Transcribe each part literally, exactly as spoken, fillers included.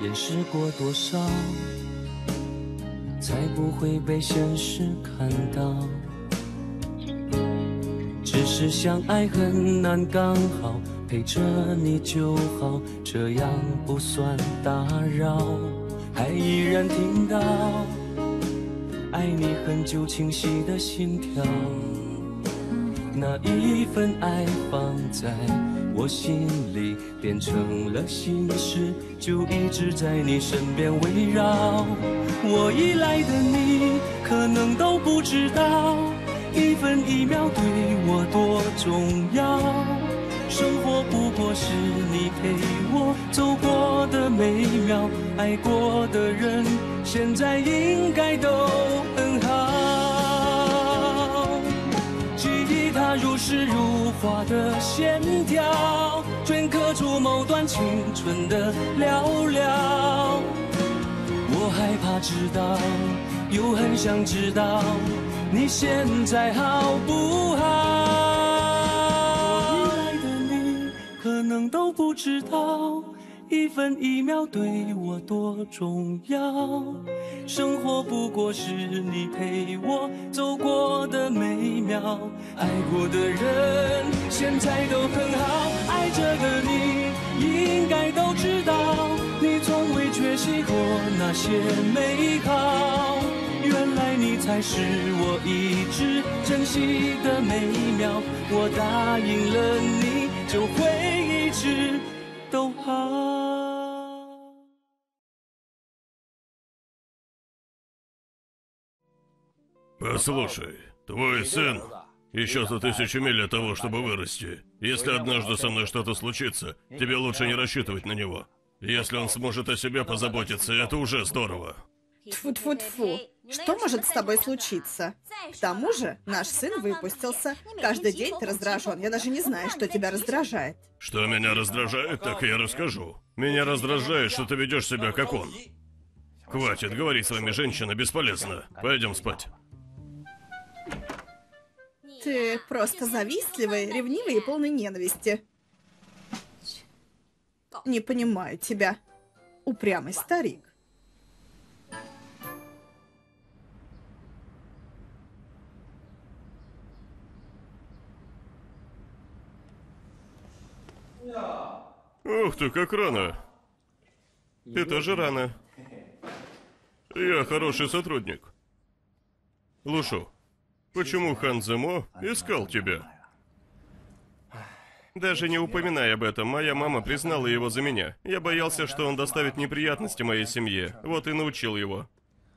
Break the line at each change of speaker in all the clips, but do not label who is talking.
掩饰过多少，才不会被现实看到。只是相爱很难，刚好陪着你就好，这样不算打扰。还依然听到爱你很久清晰的心跳，那一份爱放在我心里，变成了心事，就一直在你身边围绕。我依赖的你可能都不知道，一分一秒对我多重要。生活不过是你陪我走过的每秒，爱过的人现在应该都很好。记忆它如诗如画的线条，镌刻出某段青春的寥寥。我害怕知道，又很想知道你现在好不好。可能都不知道，一分一秒对我多重要。生活不过是你陪我走过的每秒，爱过的人现在都很好。爱着的你应该都知道，你从未缺席过那些美好。原来你才是我一直珍惜的每秒，我答应了你就会一直都好。
Послушай, твой сын еще за тысячу миль от того, чтобы вырасти. Если однажды со мной что-то случится, тебе лучше не рассчитывать на него. Если он сможет о себе позаботиться, это уже здорово.
Тьфу-тьфу-тьфу. Что может с тобой случиться? К тому же, наш сын выпустился. Каждый день ты раздражен. Я даже не знаю, что тебя раздражает.
Что меня раздражает, так я расскажу. Меня раздражает, что ты ведешь себя как он. Хватит говорить с вами, женщина, бесполезно. Пойдем спать.
Ты просто завистливый, ревнивый и полный ненависти. Не понимаю тебя. Упрямый старик.
Ух ты, как рано. Ты тоже рано. Я хороший сотрудник. Лушу, почему Хан Земо искал тебя? Даже не упоминай об этом, моя мама признала его за меня. Я боялся, что он доставит неприятности моей семье, вот и научил его.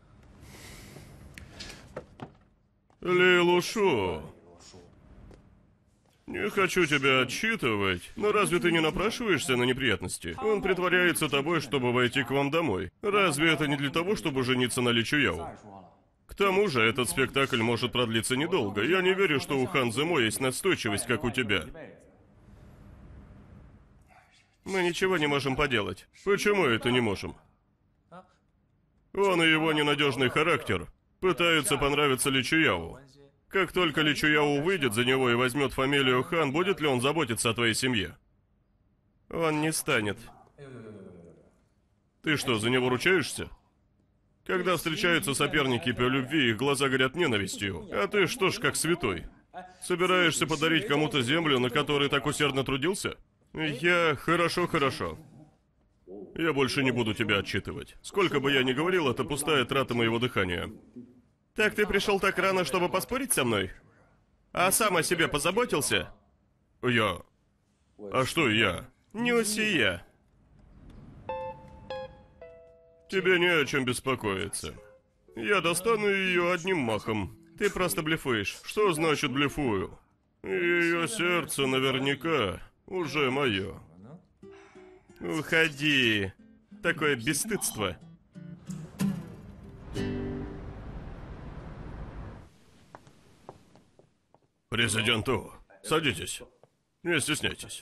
Ли Лушу, не хочу тебя отчитывать, но разве ты не напрашиваешься на неприятности? Он притворяется тобой, чтобы войти к вам домой. Разве это не для того, чтобы жениться на Ли Чуяо? К тому же, этот спектакль может продлиться недолго. Я не верю, что у Хан Земо есть настойчивость, как у тебя. Мы ничего не можем поделать. Почему это не можем? Он и его ненадежный характер пытаются понравиться Ли Чуяо. Как только Ли Чуяо выйдет за него и возьмет фамилию Хан, будет ли он заботиться о твоей семье? Он не станет. Ты что, за него ручаешься? Когда встречаются соперники по любви, их глаза горят ненавистью. А ты что ж, как святой? Собираешься подарить кому-то землю, на которой так усердно трудился? Я... Хорошо, хорошо. Я больше не буду тебя отчитывать. Сколько бы я ни говорил, это пустая трата моего дыхания. Так ты пришел так рано, чтобы поспорить со мной? А сам о себе позаботился? Я... А что я? Не усия. Тебе не о чем беспокоиться. Я достану ее одним махом. Ты просто блефуешь. Что значит блефую? Ее сердце наверняка уже мое. Уходи. Такое бесстыдство. Президент О, садитесь. Не стесняйтесь.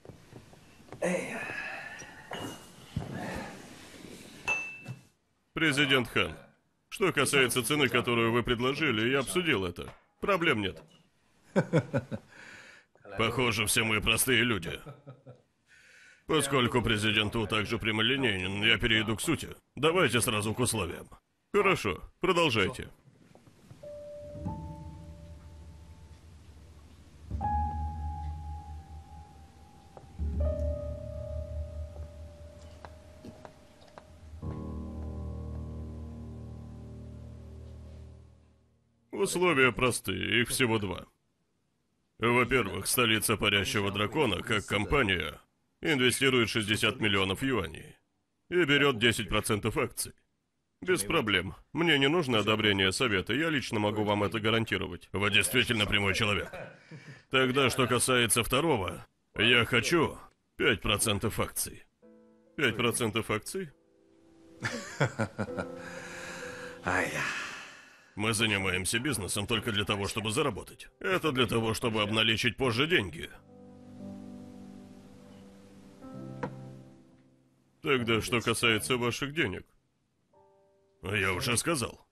Президент Хан, что касается цены, которую вы предложили, я обсудил это. Проблем нет. Похоже, все мы простые люди. Поскольку президент Ву также прямолинейен, я перейду к сути. Давайте сразу к условиям. Хорошо, продолжайте. Условия простые, их всего два. Во-первых, столица Парящего Дракона, как компания, инвестирует шестьдесят миллионов юаней и берет десять процентов акций. Без проблем. Мне не нужно одобрение совета, я лично могу вам это гарантировать. Вы действительно прямой человек. Тогда, что касается второго, я хочу пять процентов акций. пять процентов акций? Мы занимаемся бизнесом только для того, чтобы заработать. Это для того, чтобы обналичить позже деньги. Тогда, что касается ваших денег. Я уже сказал.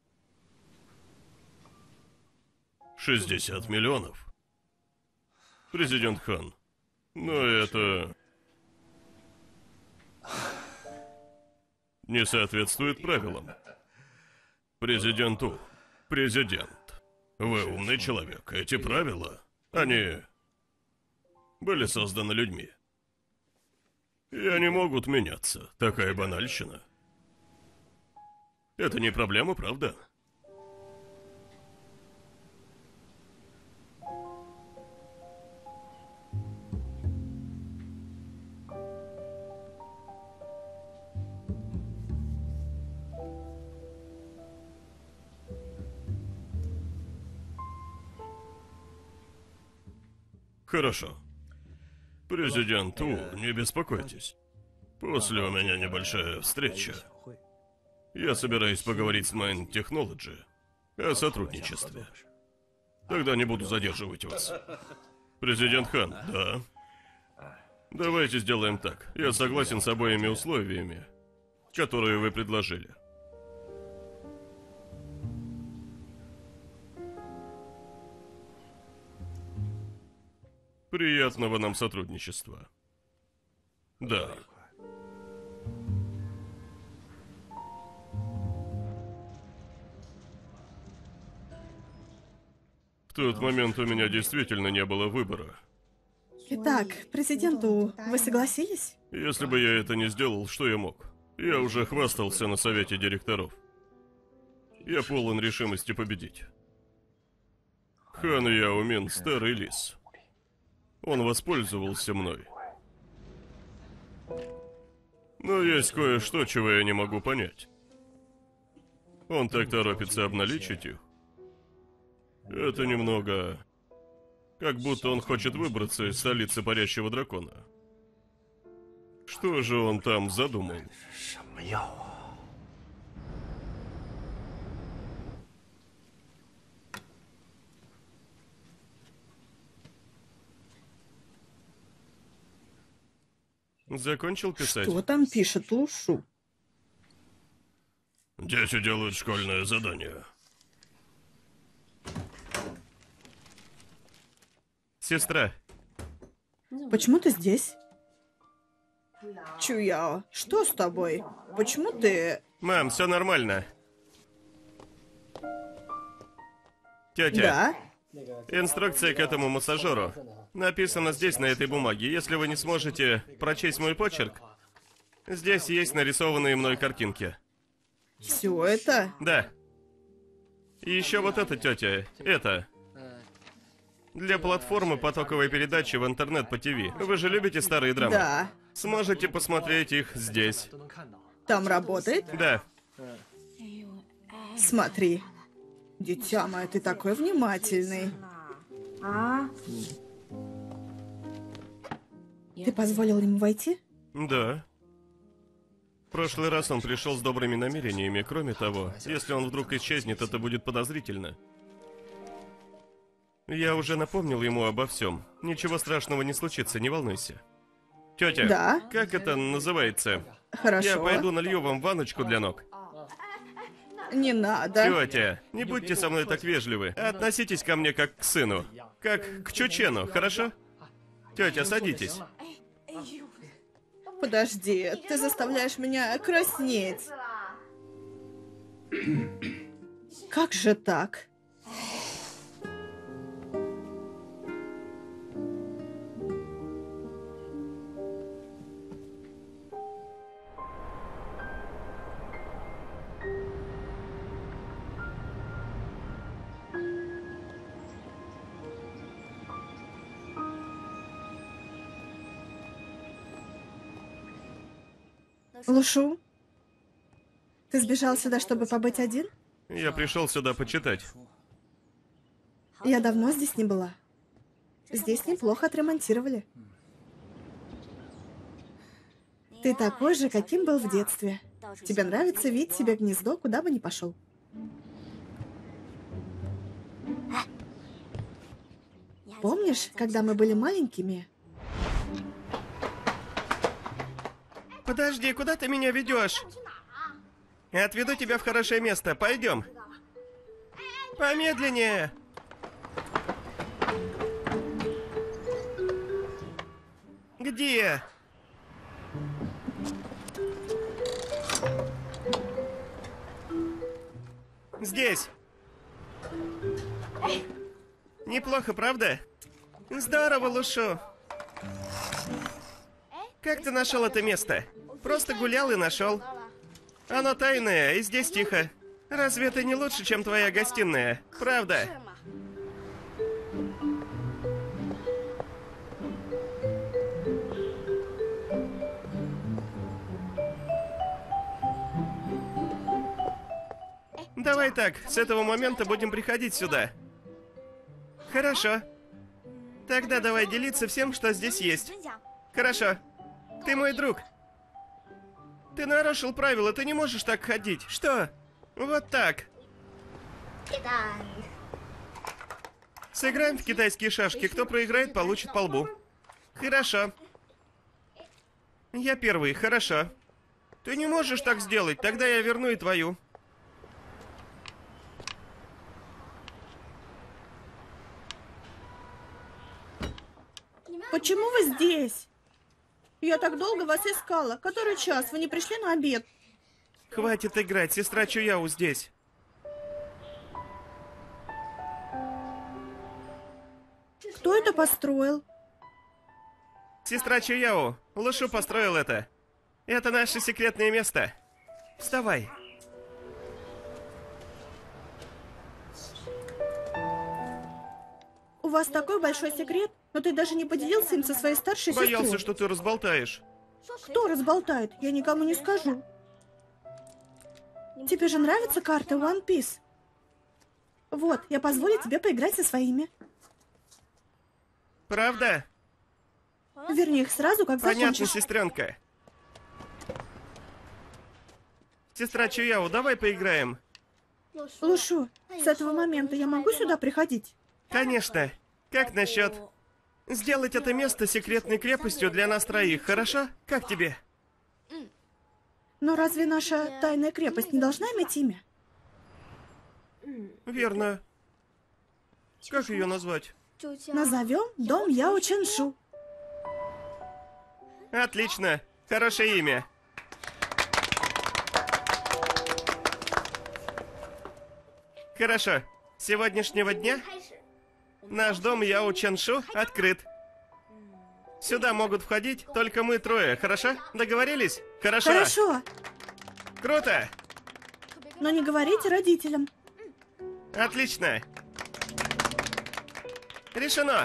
шестьдесят миллионов. Президент Хан. Но это... не соответствует правилам. Президенту. Президент. Вы умный человек. Эти правила, они были созданы людьми. И они могут меняться. Такая банальщина. Это не проблема, правда? Хорошо. Президент Ву, не беспокойтесь. После у меня небольшая встреча. Я собираюсь поговорить с Mind Technology о сотрудничестве. Тогда не буду задерживать вас. Президент Хан, да. Давайте сделаем так. Я согласен с обоими условиями, которые вы предложили. Приятного нам сотрудничества. Да. В тот момент у меня действительно не было выбора.
Итак, президенту, вы согласились?
Если бы я это не сделал, что я мог? Я уже хвастался на совете директоров. Я полон решимости победить. Хан Яо Мин — старый лис. Он воспользовался мной. Но есть кое-что, чего я не могу понять. Он так торопится обналичить их. Это немного... как будто он хочет выбраться из столицы Парящего Дракона. Что же он там задумал? Закончил писать?
Что там пишет Лушу?
Дети делают школьное задание. Сестра.
Почему ты здесь? Чуяо, что с тобой? Почему ты...
Мам, все нормально. Тетя.
Да?
Инструкция к этому массажеру написана здесь, на этой бумаге. Если вы не сможете прочесть мой почерк, здесь есть нарисованные мной картинки.
Все это?
Да. И еще вот это, тетя. Это. Для платформы потоковой передачи в интернет по ТВ. Вы же любите старые драмы?
Да.
Сможете посмотреть их здесь.
Там работает?
Да.
Смотри. Дитя мое, ты такой внимательный. Ты позволил ему войти?
Да. В прошлый раз он пришел с добрыми намерениями. Кроме того, если он вдруг исчезнет, это будет подозрительно. Я уже напомнил ему обо всем. Ничего страшного не случится, не волнуйся. Тетя,
Да?
как это называется?
Хорошо.
Я пойду налью вам ванночку для ног.
Не надо.
Тетя, не будьте со мной так вежливы. Относитесь ко мне как к сыну. Как к чучену, хорошо? Тетя, садитесь.
Подожди, ты заставляешь меня краснеть. Как же так? Лушу, ты сбежал сюда, чтобы побыть один?
Я пришел сюда почитать.
Я давно здесь не была. Здесь неплохо отремонтировали. Ты такой же, каким был в детстве. Тебе нравится видеть себе гнездо, куда бы ни пошел. Помнишь, когда мы были маленькими?
Подожди, куда ты меня ведешь? Я отведу тебя в хорошее место. Пойдем. Помедленнее. Где? Здесь. Неплохо, правда? Здорово, Лушу. Как ты нашел это место? Просто гулял и нашел. Оно тайное, и здесь тихо. Разве это не лучше, чем твоя гостиная? Правда? Давай так, с этого момента будем приходить сюда. Хорошо. Тогда давай делиться всем, что здесь есть. Хорошо. Ты мой друг. Ты нарушил правила, ты не можешь так ходить. Что? Вот так. Сыграем в китайские шашки. Кто проиграет, получит по лбу. Хорошо. Я первый, хорошо. Ты не можешь так сделать, тогда я верну и твою.
Почему вы здесь? Я так долго вас искала. Который час? Вы не пришли на обед?
Хватит играть, сестра Чуяу здесь.
Кто это построил?
Сестра Чуяо, Лушу построил это. Это наше секретное место. Вставай.
У вас такой большой секрет, но ты даже не поделился им со своей старшей сестрой.
Боялся, что ты разболтаешь.
Кто разболтает? Я никому не скажу. Тебе же нравится карта One Piece? Вот, я позволю тебе поиграть со своими.
Правда?
Верни их сразу, как
Понятно,
закончишь.
сестренка. Сестра Чуяо, давай поиграем.
Лушу, с этого момента я могу сюда приходить?
Конечно. Как насчет сделать это место секретной крепостью для нас троих, хорошо? Как тебе?
Но разве наша тайная крепость не должна иметь имя?
Верно. Как ее назвать?
Назовем дом Яо Чэншу.
Отлично. Хорошее имя. Хорошо. С сегодняшнего дня наш дом Яо Чэншу открыт. Сюда могут входить только мы трое, хорошо? Договорились? Хорошо.
Хорошо,
Круто.
но не говорите родителям.
Отлично. Решено.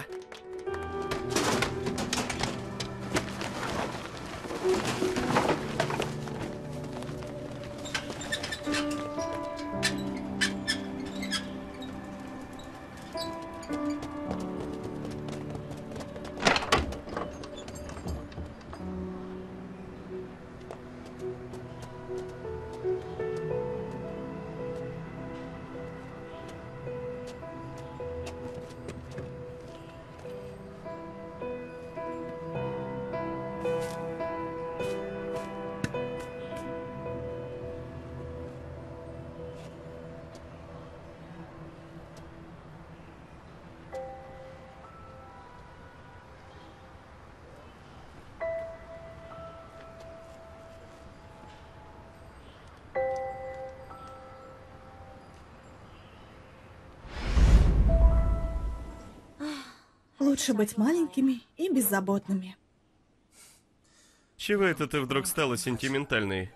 Лучше быть маленькими и беззаботными.
Чего это ты вдруг стала сентиментальной?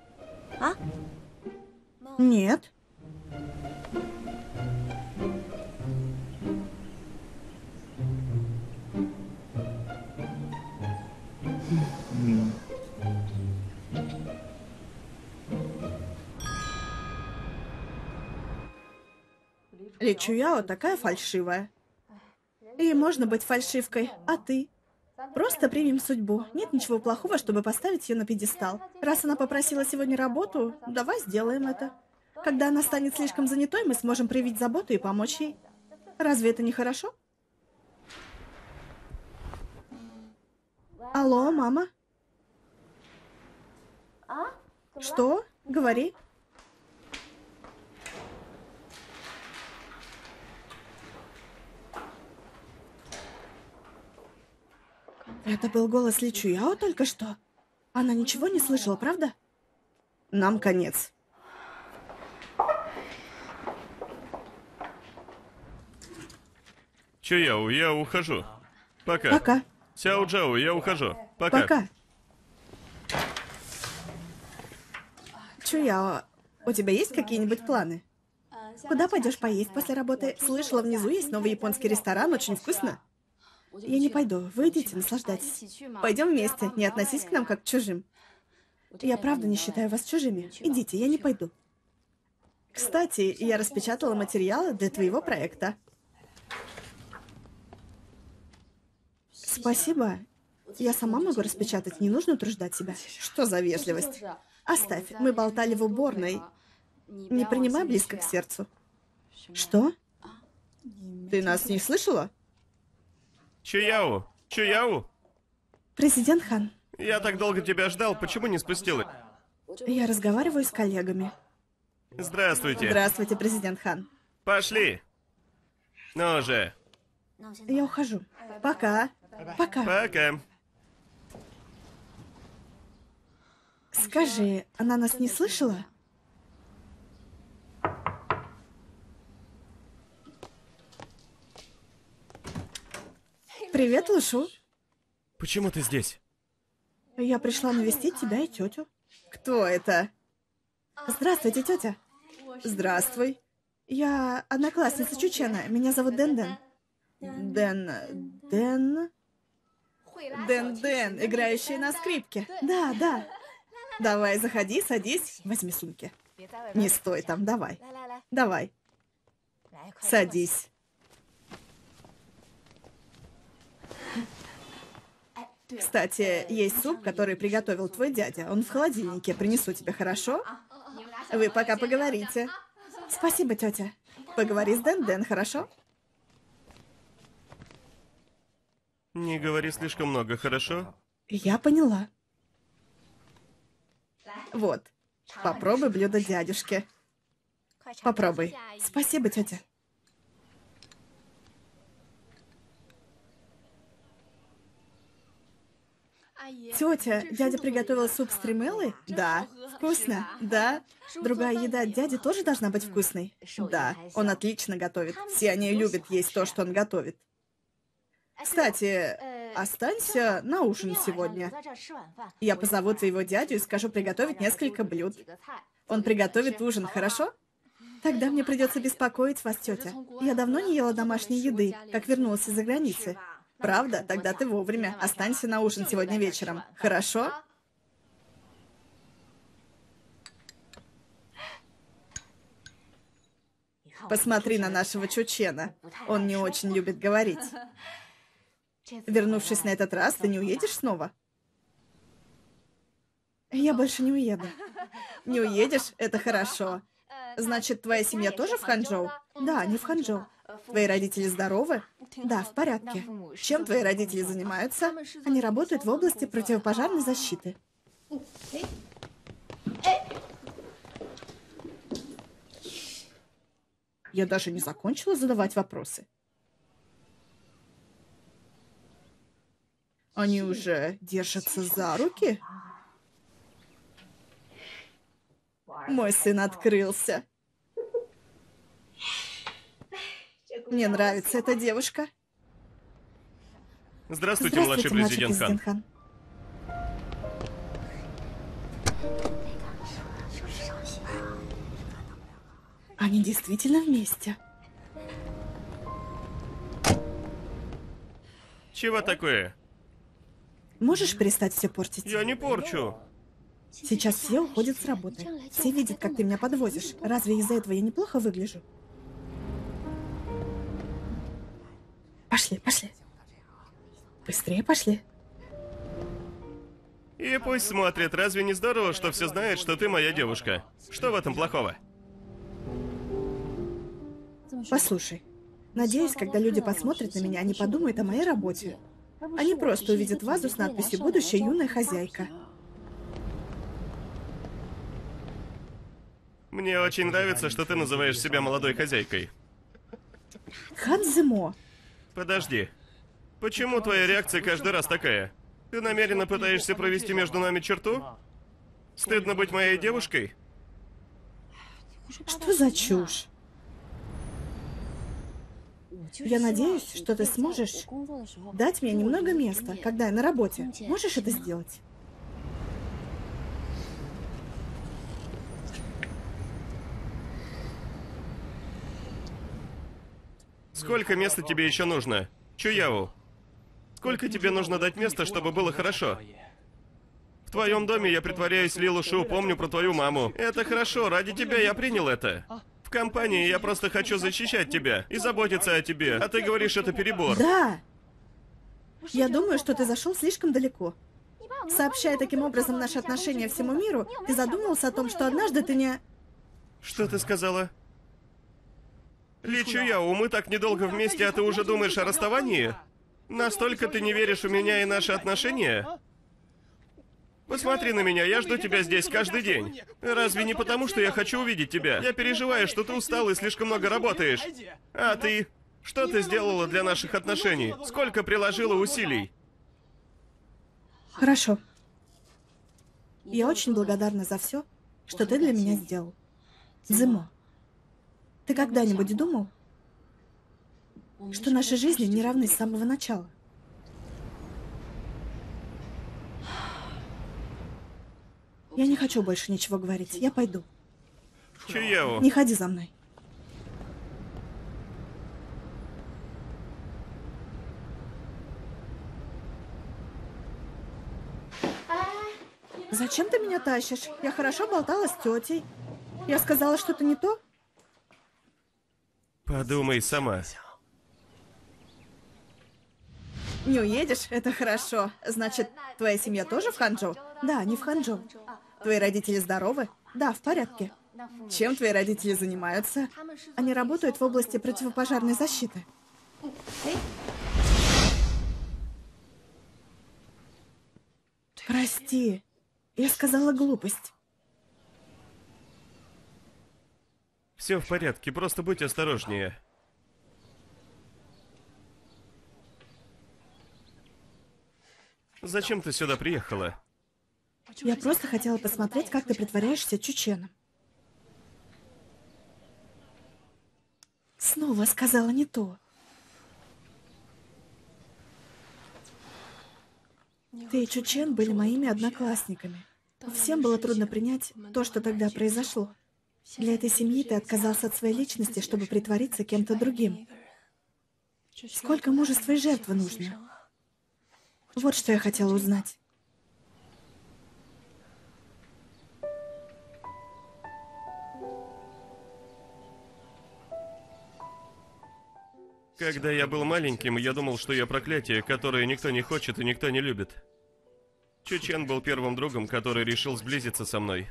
Нет. Ли Чуяо такая фальшивая. И можно быть фальшивкой, а ты? Просто примем судьбу. Нет ничего плохого, чтобы поставить ее на пьедестал. Раз она попросила сегодня работу, давай сделаем это. Когда она станет слишком занятой, мы сможем проявить заботу и помочь ей. Разве это не хорошо? Алло, мама? Что? Говори. Это был голос Ли Чуяо только что? Она ничего не слышала, правда? Нам конец.
Чуяо, я ухожу. Пока.
Пока.
Сяо Джао, я ухожу. Пока.
Пока. Чуяо, у тебя есть какие-нибудь планы? Куда пойдешь поесть после работы? Слышала, внизу есть новый японский ресторан, очень вкусно. Я не пойду. Вы идите, наслаждайтесь. Пойдем вместе. Не относись к нам как к чужим. Я правда не считаю вас чужими. Идите, я не пойду. Кстати, я распечатала материалы для твоего проекта. Спасибо. Я сама могу распечатать, не нужно утруждать себя. Что за вежливость? Оставь, мы болтали в уборной. Не принимай близко к сердцу. Что? Ты нас не слышала?
Чуяо, Чуяо,
Президент Хан,
я так долго тебя ждал, почему не спустила?
я разговариваю с коллегами.
Здравствуйте.
Здравствуйте, президент Хан.
Пошли. Ну же.
Я ухожу. Пока. Пока.
Пока.
Скажи, она нас не слышала? Привет, Лушу.
Почему ты здесь?
Я пришла навестить тебя и тетю. Кто это? Здравствуйте, тетя. Здравствуй. Я одноклассница Чучена. Меня зовут Дэн Дэн. Дэн... Дэн... Дэн Дэн, играющий на скрипке. Да, да. Давай, заходи, садись. Возьми сумки. Не стой там, давай. Давай. Садись. Кстати, есть суп, который приготовил твой дядя. Он в холодильнике. Принесу тебе, хорошо? Вы пока поговорите. Спасибо, тетя. Поговори с Дэн Дэн, хорошо?
Не говори слишком много, хорошо?
Я поняла. Вот. Попробуй блюдо дядюшки. Попробуй. Спасибо, тетя. Тетя, дядя приготовил суп с тримеллой? Да. Вкусно? Да. Другая еда от дяди тоже должна быть вкусной? Да. Он отлично готовит. Все они любят есть то, что он готовит. Кстати, останься на ужин сегодня. Я позову твоего дядю и скажу приготовить несколько блюд. Он приготовит ужин, хорошо? Тогда мне придется беспокоить вас, тетя. Я давно не ела домашней еды, как вернулась из-за границы. Правда? Тогда ты вовремя. Останься на ужин сегодня вечером. Хорошо? Посмотри на нашего Чучена. Он не очень любит говорить. Вернувшись на этот раз, ты не уедешь снова? Я больше не уеду. Не уедешь? Это хорошо. Значит, твоя семья тоже в Ханчжоу? Да, они в Ханчжоу. Твои родители здоровы? Да, в порядке. Чем твои родители занимаются? Они работают в области противопожарной защиты. Я даже не закончила задавать вопросы. Они уже держатся за руки? Мой сын открылся. Мне нравится эта девушка.
Здравствуйте, младший президент Хан.
Хан. Они действительно вместе.
Чего такое?
Можешь перестать все портить?
Я не порчу.
Сейчас все уходят с работы. Все видят, как ты меня подвозишь. Разве из-за этого я неплохо выгляжу? Пошли, пошли. Быстрее пошли.
И пусть смотрит. Разве не здорово, что все знают, что ты моя девушка? Что в этом плохого?
Послушай, надеюсь, когда люди посмотрят на меня, они подумают о моей работе. Они просто увидят вазу с надписью «Будущая юная хозяйка».
Мне очень нравится, что ты называешь себя молодой хозяйкой.
Хан Зимо.
Подожди. Почему твоя реакция каждый раз такая? Ты намеренно пытаешься провести между нами черту? Стыдно быть моей девушкой?
Что за чушь? Я надеюсь, что ты сможешь дать мне немного места, когда я на работе. Можешь это сделать?
Сколько места тебе еще нужно? Чуяу. Сколько тебе нужно дать места, чтобы было хорошо? В твоем доме я притворяюсь Лилу Шу, помню про твою маму. Это хорошо, ради тебя я принял это. В компании я просто хочу защищать тебя и заботиться о тебе, а ты говоришь, это перебор.
Да! Я думаю, что ты зашел слишком далеко. Сообщая таким образом наши отношения всему миру, ты задумался о том, что однажды ты не...
Что ты сказала? Ли Чуяо, мы так недолго вместе, а ты уже думаешь о расставании? Настолько ты не веришь в меня и наши отношения? Посмотри на меня, я жду тебя здесь каждый день. Разве не потому, что я хочу увидеть тебя? Я переживаю, что ты устал и слишком много работаешь. А ты? Что ты сделала для наших отношений? Сколько приложила усилий?
Хорошо. Я очень благодарна за все, что ты для меня сделал. Зимо, ты когда-нибудь думал, что наши жизни не равны с самого начала? Я не хочу больше ничего говорить. Я пойду.
Чуяо.
Не ходи за мной. Зачем ты меня тащишь? Я хорошо болтала с тетей. Я сказала что-то не то?
Подумай сама.
Не уедешь? Это хорошо. Значит, твоя семья тоже в Ханчжоу? Да, они в Ханчжоу. Твои родители здоровы? Да, в порядке. Чем твои родители занимаются? Они работают в области противопожарной защиты. Прости, я сказала глупость.
Все в порядке, просто будь осторожнее. Зачем ты сюда приехала?
Я просто хотела посмотреть, как ты притворяешься чученом. Снова сказала не то. Ты и Чучен были моими одноклассниками. Всем было трудно принять то, что тогда произошло. Для этой семьи ты отказался от своей личности, чтобы притвориться кем-то другим. Сколько мужества и жертвы нужно? Вот что я хотела узнать.
Когда я был маленьким, я думал, что я проклятие, которое никто не хочет и никто не любит. Чучен был первым другом, который решил сблизиться со мной.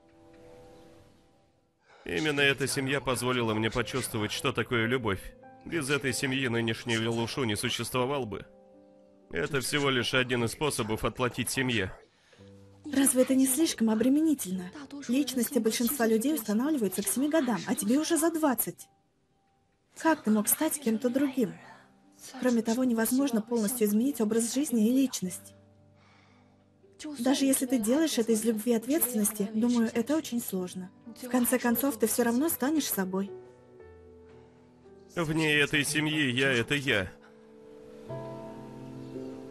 Именно эта семья позволила мне почувствовать, что такое любовь. Без этой семьи нынешний Лилу Шу не существовал бы. Это всего лишь один из способов отплатить семье.
Разве это не слишком обременительно? Личности большинства людей устанавливаются к семи годам, а тебе уже за двадцать. Как ты мог стать кем-то другим? Кроме того, невозможно полностью изменить образ жизни и личность. Даже если ты делаешь это из любви и ответственности, думаю, это очень сложно. В конце концов, ты все равно станешь собой.
Вне этой семьи я — это я.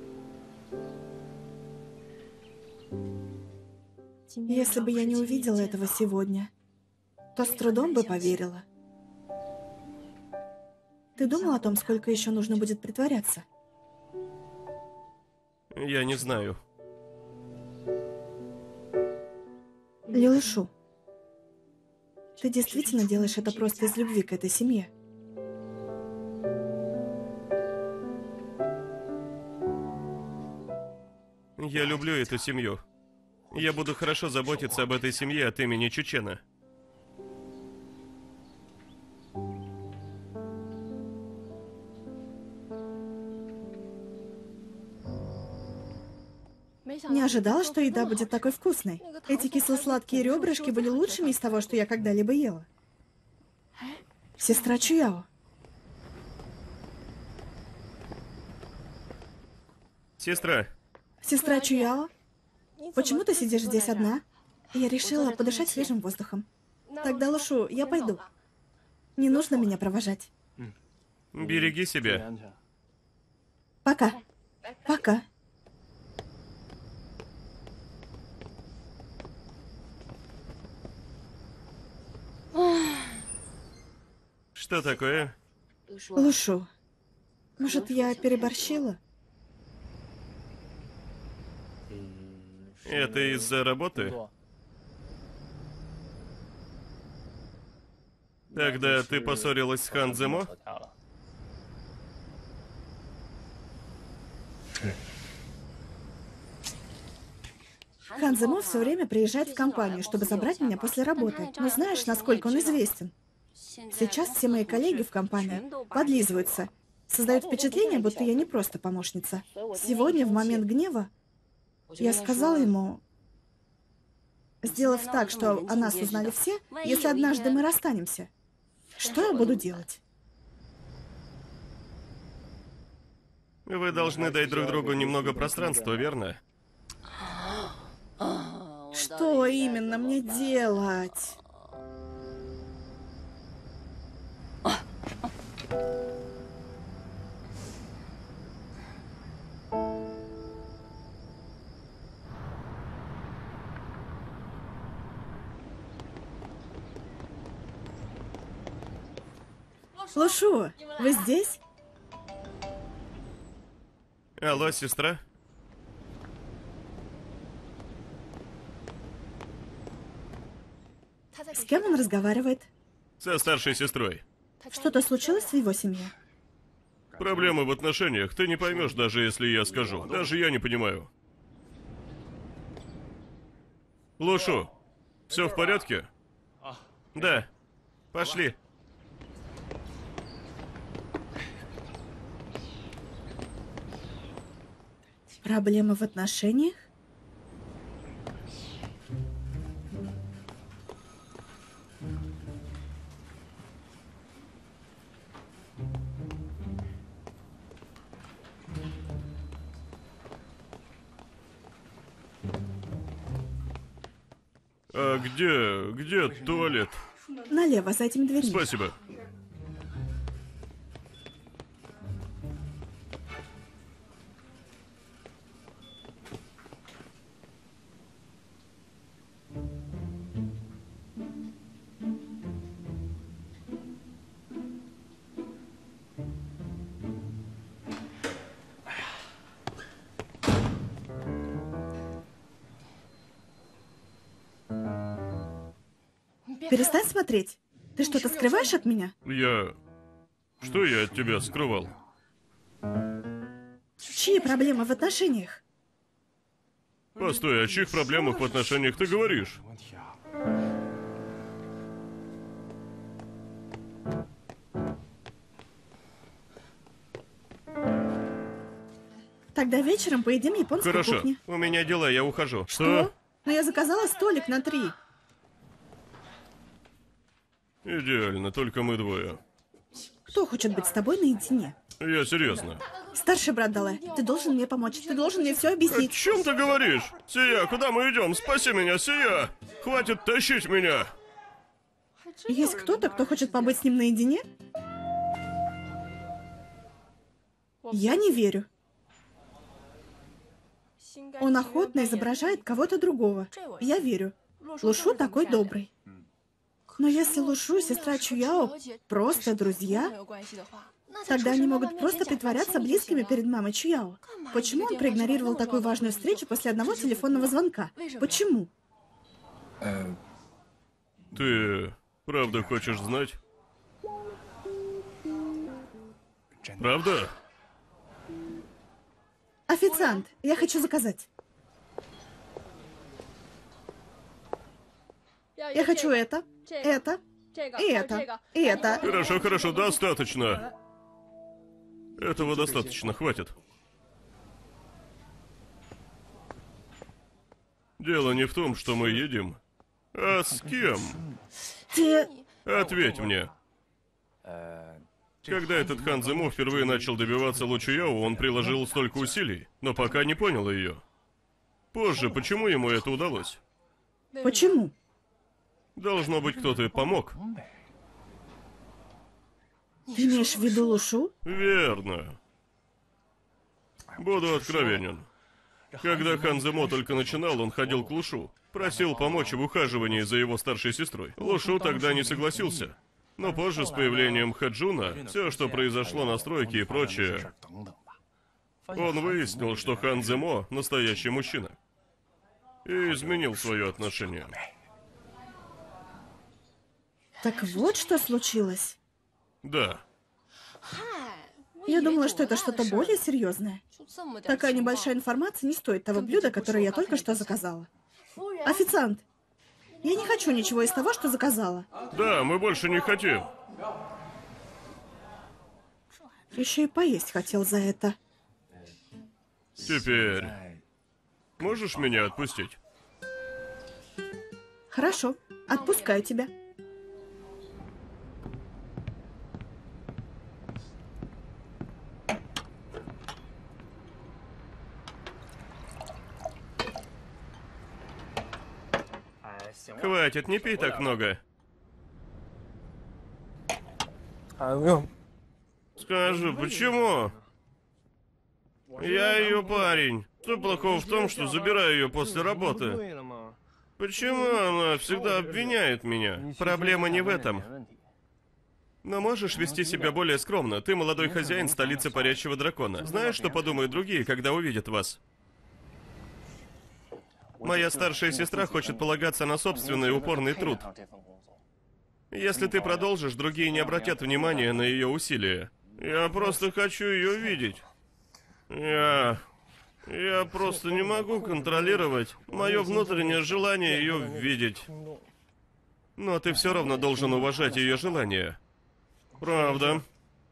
Если бы я не увидела этого сегодня, то с трудом бы поверила. Ты думал о том, сколько еще нужно будет притворяться?
Я не знаю.
Лилышу, ты действительно делаешь это просто из любви к этой семье?
Я люблю эту семью. Я буду хорошо заботиться об этой семье от имени Чучена.
Не ожидала, что еда будет такой вкусной. Эти кисло-сладкие ребрышки были лучшими из того, что я когда-либо ела. Сестра Чуяо.
Сестра,
Сестра Чуяо, почему ты сидишь здесь одна? Я решила подышать свежим воздухом. Тогда, Лушу, я пойду. Не нужно меня провожать.
береги себя.
Пока. Пока.
Что такое?
Лушу, может, я переборщила?
Это из-за работы? Тогда ты поссорилась с Хан Зимо?
Хан Зимо все время приезжает в компанию, чтобы забрать меня после работы. Но знаешь, насколько он известен? Сейчас все мои коллеги в компании подлизываются. Создают впечатление, будто я не просто помощница. Сегодня, в момент гнева, я сказала ему, сделав так, что о нас узнали все, если однажды мы расстанемся, что я буду делать?
Вы должны дать друг другу немного пространства, верно?
Что именно мне делать? Лушу, вы здесь?
Алло, сестра?
С кем он разговаривает?
Со старшей сестрой.
Что-то случилось в его семье?
Проблемы в отношениях ты не поймешь, даже если я скажу. Даже я не понимаю. Лушу, все в порядке? Да. Пошли.
Проблемы в отношениях?
А где... где туалет?
Налево, за этими дверьми.
Спасибо.
Перестань смотреть. Ты что-то скрываешь от меня?
Я... Что я от тебя скрывал?
Чьи проблемы в отношениях?
Постой, о чьих проблемах в отношениях ты говоришь?
Тогда вечером поедим японской
Хорошо,
кухни.
у меня дела, я ухожу.
Что? Но я заказала столик на три.
Идеально, только мы двое.
Кто хочет быть с тобой наедине?
Я серьезно.
Старший брат Дале, ты должен мне помочь. Ты должен мне все
О
объяснить.
чем ты говоришь? Сия, куда мы идем? Спаси меня, Сия! Хватит тащить меня!
Есть кто-то, кто хочет побыть с ним наедине? Я не верю. Он охотно изображает кого-то другого. Я верю. Лушу такой добрый. Но если Лушу и сестра Чуяо просто друзья, тогда они могут просто притворяться близкими перед мамой Чуяо. Почему он проигнорировал такую важную встречу после одного телефонного звонка? Почему?
Ты правда хочешь знать? Правда?
Официант, я хочу заказать. Я хочу это, это, и это, и это.
Хорошо, хорошо, достаточно. Этого достаточно, хватит. Дело не в том, что мы едим, а с кем.
Те...
Ответь мне. Когда этот Хан Зимо впервые начал добиваться Лу Чуяо, он приложил столько усилий, но пока не понял ее. Позже, почему ему это удалось?
Почему?
Должно быть, кто-то помог.
Ты имеешь в виду Лушу?
Верно. Буду откровенен. Когда Хан Зимо только начинал, он ходил к Лушу, просил помочь в ухаживании за его старшей сестрой. Лушу тогда не согласился. Но позже, с появлением Хаджуна, все, что произошло на стройке и прочее, он выяснил, что Хан Зимо настоящий мужчина. И изменил свое отношение.
Так вот что случилось.
Да.
Я думала, что это что-то более серьезное. Такая небольшая информация не стоит того блюда, которое я только что заказала. Официант, я не хочу ничего из того, что заказала.
Да, мы больше не хотим.
Еще и поесть хотел за это.
Теперь можешь меня отпустить?
Хорошо, отпускаю тебя.
Хватит, не пей так много. Скажи, почему? Я ее парень. Что плохого в том, что забираю ее после работы? Почему она всегда обвиняет меня? Проблема не в этом. Но можешь вести себя более скромно. Ты молодой хозяин столицы парящего дракона. Знаешь, что подумают другие, когда увидят вас? Моя старшая сестра хочет полагаться на собственный упорный труд. Если ты продолжишь, другие не обратят внимания на ее усилия. Я просто хочу ее видеть. Я... Я просто не могу контролировать мое внутреннее желание ее видеть. Но ты все равно должен уважать ее желание. Правда.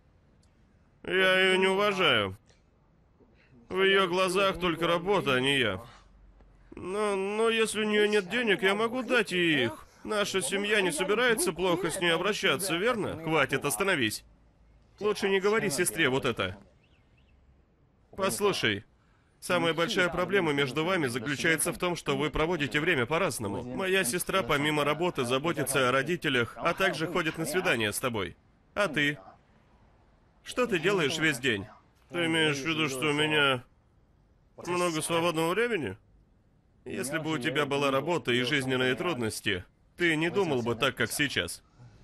Я ее не уважаю. В ее глазах только работа, а не я. Но, но если у нее нет денег, я могу дать ей их. Наша семья не собирается плохо с ней обращаться, верно? Хватит, остановись. Лучше не говори сестре вот это. Послушай, самая большая проблема между вами заключается в том, что вы проводите время по-разному. Моя сестра помимо работы заботится о родителях, а также ходит на свидания с тобой. А ты? Что ты делаешь весь день? Ты имеешь в виду, что у меня много свободного времени? Если бы у тебя была работа и жизненные трудности, ты не думал бы так, как сейчас.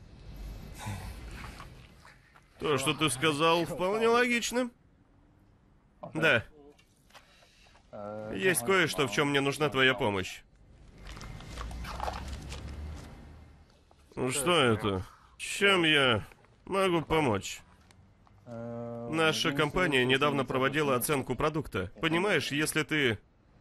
То, что ты сказал, вполне логично. Да. Есть кое-что, в чем мне нужна твоя помощь. Ну что это? Чем я могу помочь? Наша компания недавно проводила оценку продукта. Понимаешь, если ты...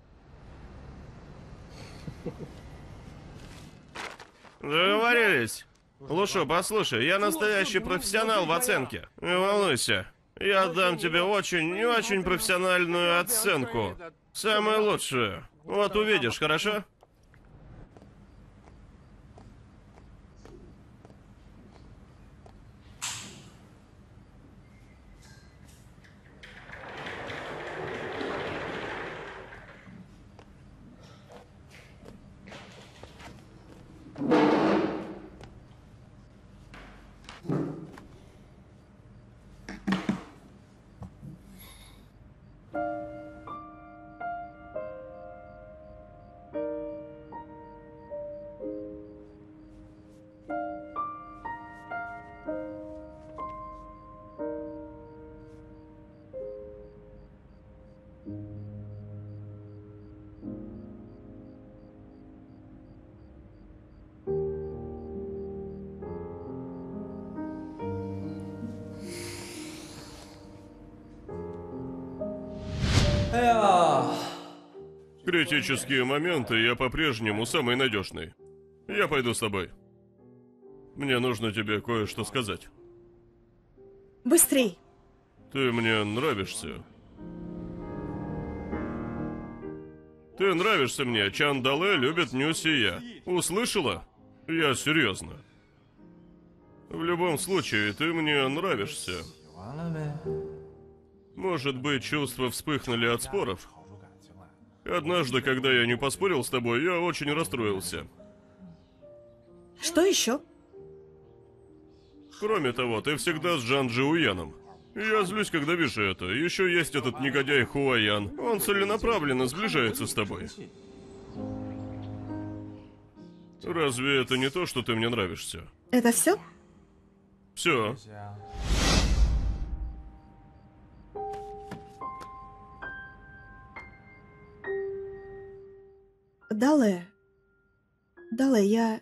Договорились. Лушу, послушай, я настоящий профессионал в оценке. Не волнуйся. Я дам тебе очень и очень профессиональную оценку. Самую лучшую. Вот увидишь, хорошо? Критические моменты я по-прежнему самый надежный. Я пойду с тобой. Мне нужно тебе кое-что сказать.
Быстрей.
Ты мне нравишься. Ты нравишься мне. Чандале любит Нюсия. Услышала? Я серьезно. В любом случае, ты мне нравишься. Может быть, чувства вспыхнули от споров? Однажды, когда я не поспорил с тобой, я очень расстроился.
Что еще?
Кроме того, ты всегда с Джан Джиуяном. Я злюсь, когда вижу это. Еще есть этот негодяй Хуаян. Он целенаправленно сближается с тобой. Разве это не то, что ты мне нравишься?
Это все?
Все.
Дале. Дале, я...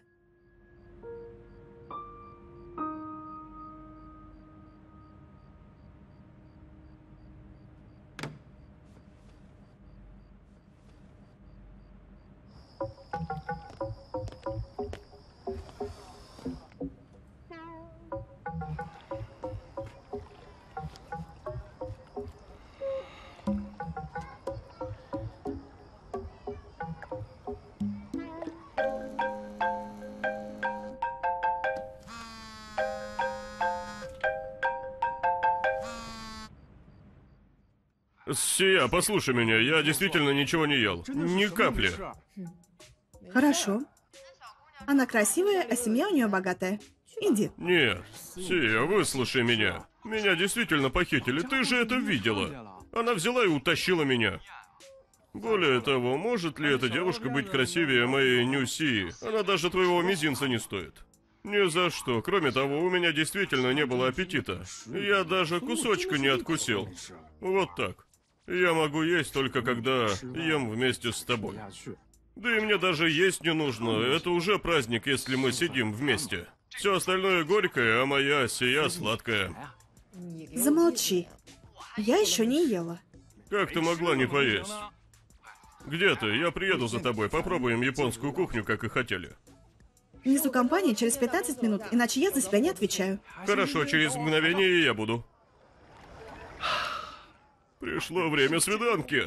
Сия, послушай меня, я действительно ничего не ел. Ни капли.
Хорошо. Она красивая, а семья у нее богатая. Иди.
Нет, Сия, выслушай меня. Меня действительно похитили, ты же это видела. Она взяла и утащила меня. Более того, может ли эта девушка быть красивее моей Нюсии? Она даже твоего мизинца не стоит. Ни за что. Кроме того, у меня действительно не было аппетита. Я даже кусочка не откусил. Вот так. Я могу есть только когда ем вместе с тобой. Да и мне даже есть не нужно. Это уже праздник, если мы сидим вместе. Все остальное горькое, а моя сия сладкая.
Замолчи. Я еще не ела.
Как ты могла не поесть? Где ты? Я приеду за тобой. Попробуем японскую кухню, как и хотели.
Внизу компании через пятнадцать минут, иначе я за себя не отвечаю.
Хорошо, через мгновение я буду. Пришло время свиданки.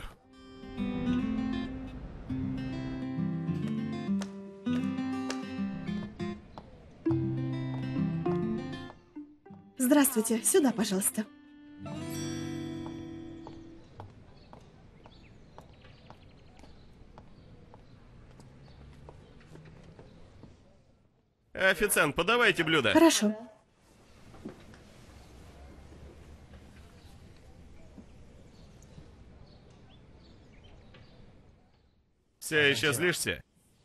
Здравствуйте, сюда, пожалуйста.
Официант, подавайте блюдо.
Хорошо.
Все еще злишься?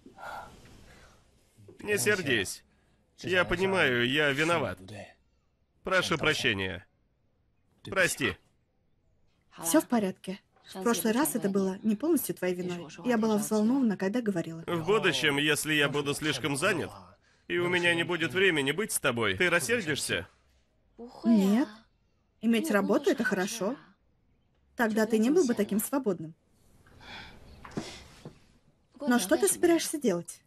Не сердись. Я понимаю, я виноват. Прошу прощения. Прости.
Все в порядке. В прошлый раз это было не полностью твоей виной. Я была взволнована, когда говорила.
В будущем, если я буду слишком занят, и у меня не будет времени быть с тобой, ты рассердишься?
Нет. Иметь работу — это хорошо. Тогда ты не был бы таким свободным. Но что ты собираешься делать?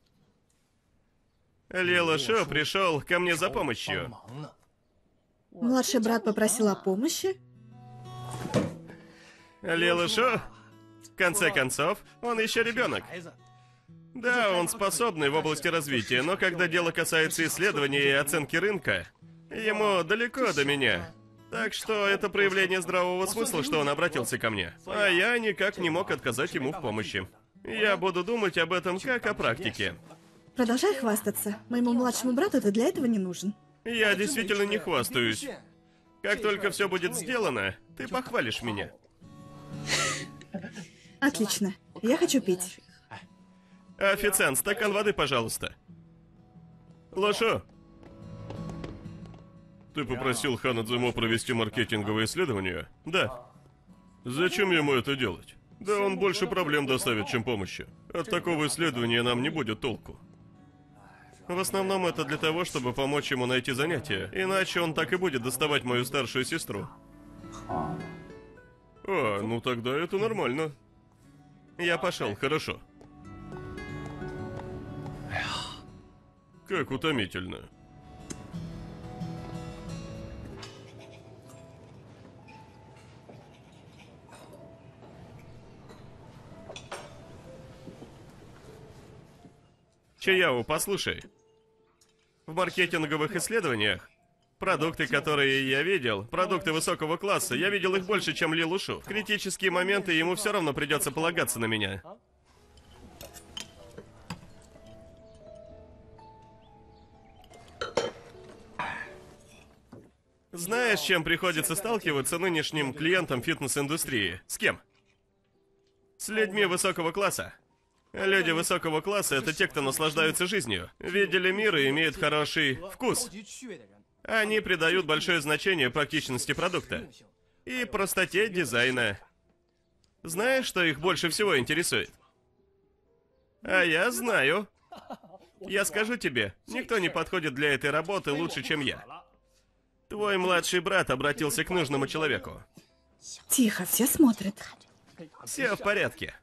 Лила Шо пришел ко мне за помощью.
Младший брат попросил о помощи?
Лила Шо, в конце концов, он еще ребенок. Да, он способный в области развития, но когда дело касается исследования и оценки рынка, ему далеко до меня. Так что это проявление здравого смысла, что он обратился ко мне. А я никак не мог отказать ему в помощи. Я буду думать об этом как о практике.
Продолжай хвастаться. Моему младшему брату ты для этого не нужен.
Я действительно не хвастаюсь. Как только все будет сделано, ты похвалишь меня.
Отлично. Я хочу пить.
Официант, стакан воды, пожалуйста. Лошо. Ты попросил Ханадзимо провести маркетинговое исследование? Да. Зачем ему это делать? Да он больше проблем доставит, чем помощи. От такого исследования нам не будет толку. В основном это для того, чтобы помочь ему найти занятие. Иначе он так и будет доставать мою старшую сестру. А, ну тогда это нормально. Я пошел, хорошо. Как утомительно. Чаяо, послушай. В маркетинговых исследованиях продукты, которые я видел, продукты высокого класса, я видел их больше, чем Ли Лушу. В критические моменты ему все равно придется полагаться на меня. Знаешь, с чем приходится сталкиваться нынешним клиентам фитнес-индустрии? С кем? С людьми высокого класса. Люди высокого класса — это те, кто наслаждаются жизнью, видели мир и имеют хороший вкус. Они придают большое значение практичности продукта и простоте дизайна. Знаешь, что их больше всего интересует? А я знаю. Я скажу тебе, никто не подходит для этой работы лучше, чем я. Твой младший брат обратился к нужному человеку.
Тихо, все смотрят.
Все в порядке.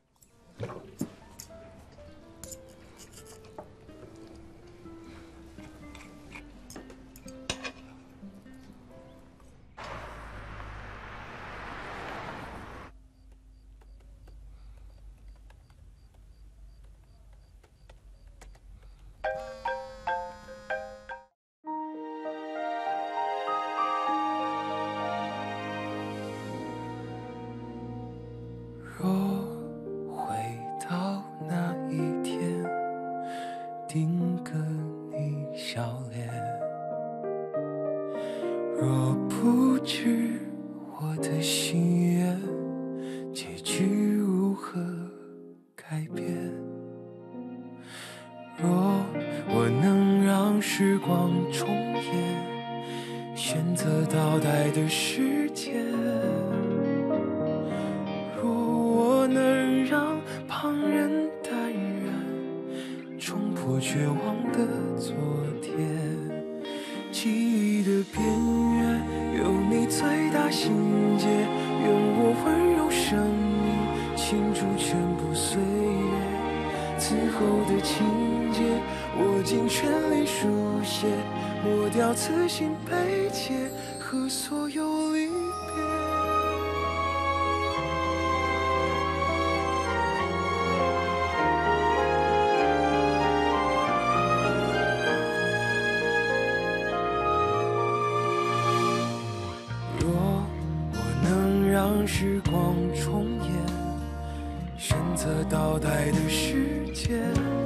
时光重演，选择倒带的时间。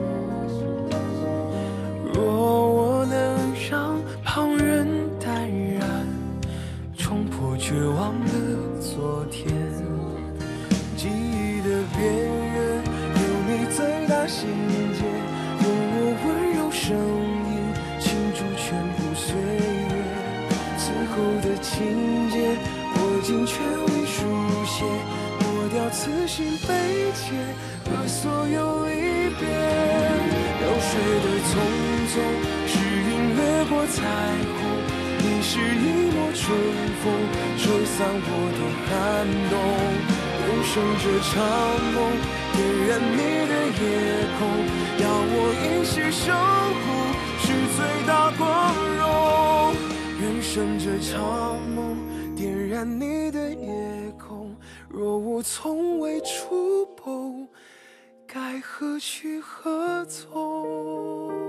若我能让旁人淡然，冲破绝望的昨天。记忆的边缘有你最大心结，用我温柔声音倾注全部岁月。此后的情节，我尽全力书写，抹掉此心悲切和所有离别。流水的匆匆，是云掠过彩虹，你是一抹春风，吹散我的寒冬。人生这场梦，点燃你的夜空，要我一世守护，是最大光荣。人生这场梦，点燃你的夜空，若我从未触碰，该何去何从？